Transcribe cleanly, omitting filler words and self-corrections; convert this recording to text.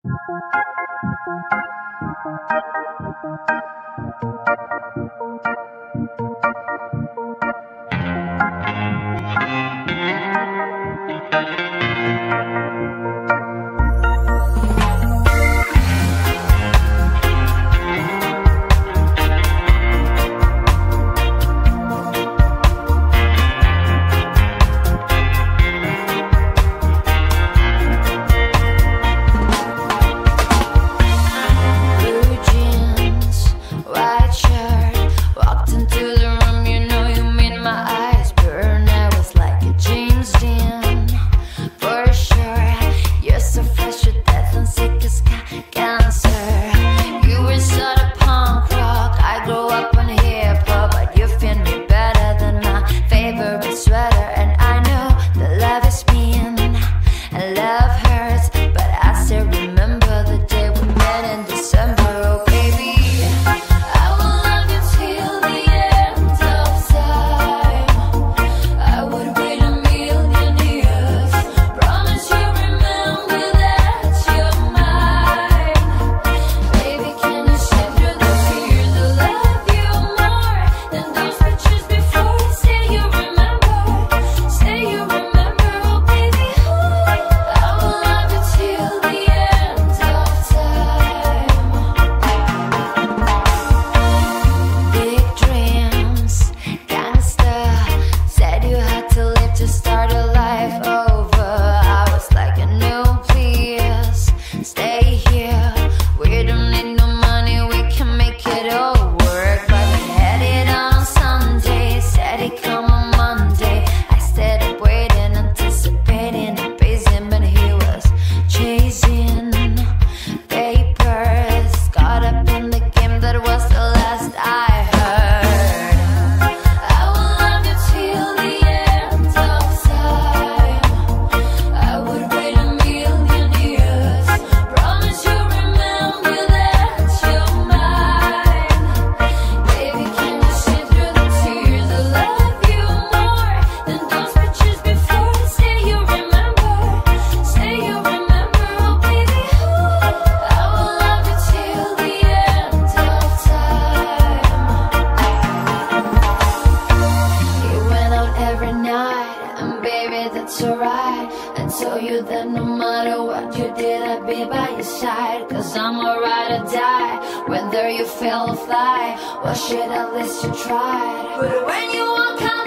it's alright. I tell you that no matter what you did, I'd be by your side. Cause I'm a ride or die, whether you fail or fly. Well shit, at least you tried. But when you walk out